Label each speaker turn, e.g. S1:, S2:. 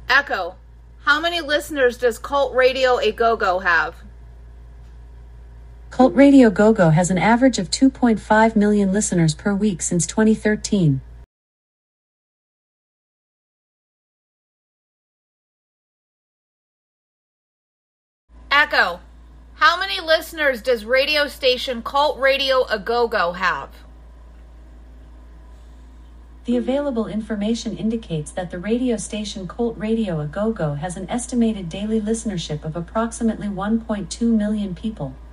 S1: Echo. How many listeners does Cult Radio A Go-Go have?
S2: Cult Radio Go-Go has an average of 2.5 million listeners per week since 2013.
S1: Echo. How many listeners does radio station Cult Radio A Go-Go have?
S2: The available information indicates that the radio station Cult Radio A Go-Go has an estimated daily listenership of approximately 1.2 million people.